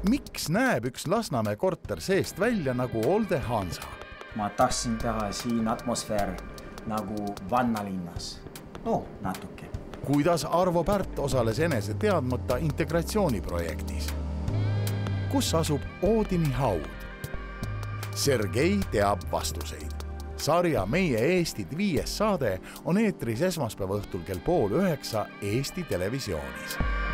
Miks näeb üks Lasnamäe korter seest välja nagu Olde Hansa? Ma tahtsin teha siin atmosfäär nagu vannalinnas. No, natuke. Kuidas Arvo Pärt osales enese teadmata integratsiooniprojektis? Kus asub Oodini haud? Sergei teab vastuseid. Sarja Meie Eestid 5. saade on eetris esmaspäeva õhtul kell 8:30 Eesti Televisioonis.